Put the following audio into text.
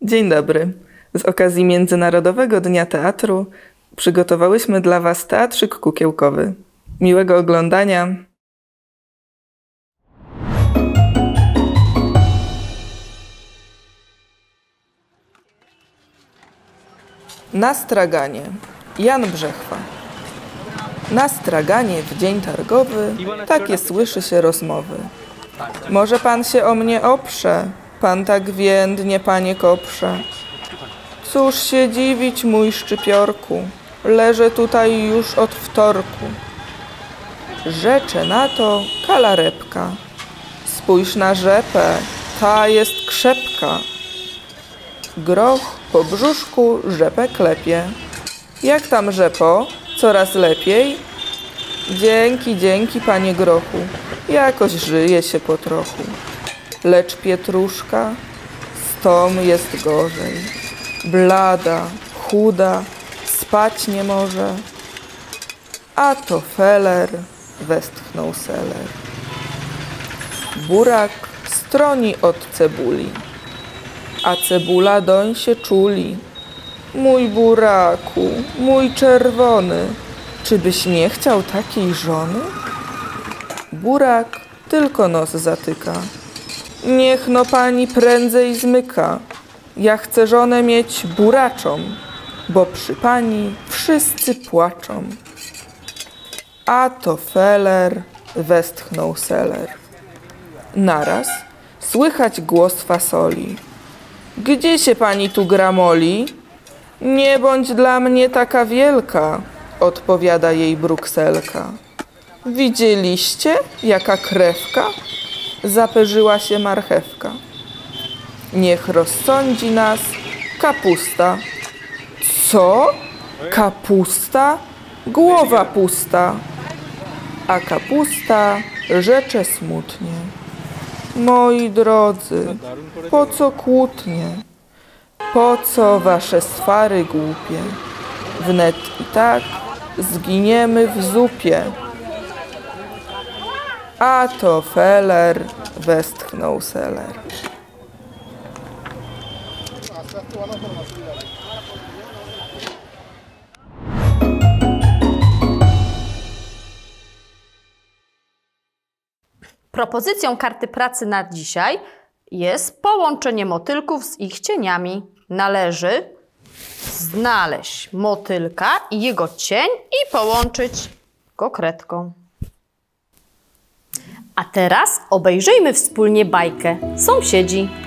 Dzień dobry. Z okazji Międzynarodowego Dnia Teatru przygotowałyśmy dla Was teatrzyk kukiełkowy. Miłego oglądania. Na straganie. Jan Brzechwa. Na straganie w dzień targowy takie słyszy się rozmowy. Może pan się o mnie oprze, pan tak więdnie, panie koprze. Cóż się dziwić, mój szczypiorku, leżę tutaj już od wtorku. Rzecze na to kalarepka. Spójrz na rzepę, ta jest krzepka. Groch po brzuszku rzepę klepie. Jak tam, rzepo? Coraz lepiej? Dzięki, panie grochu, jakoś żyje się po trochu. Lecz pietruszka, z tą jest gorzej. Blada, chuda, spać nie może. A to feler, westchnął seler. Burak stroni od cebuli, a cebula doń się czuli. Mój buraku, mój czerwony, czybyś nie chciał takiej żony? Burak tylko nos zatyka. Niech no pani prędzej zmyka. Ja chcę żonę mieć buraczą, bo przy pani wszyscy płaczą. A to feler, westchnął seler. Naraz słychać głos fasoli. Gdzie się pani tu gramoli? Nie bądź dla mnie taka wielka, odpowiada jej brukselka. Widzieliście, jaka krewka? Zaperzyła się marchewka. Niech rozsądzi nas kapusta. Co? Kapusta? Głowa pusta. A kapusta rzecze smutnie. Moi drodzy, po co kłótnie? Po co wasze swary głupie? Wnet i tak zginiemy w zupie. A to feler, westchnął seler. Propozycją karty pracy na dzisiaj jest połączenie motylków z ich cieniami. Należy znaleźć motylka i jego cień i połączyć go kredką. A teraz obejrzyjmy wspólnie bajkę Sąsiedzi.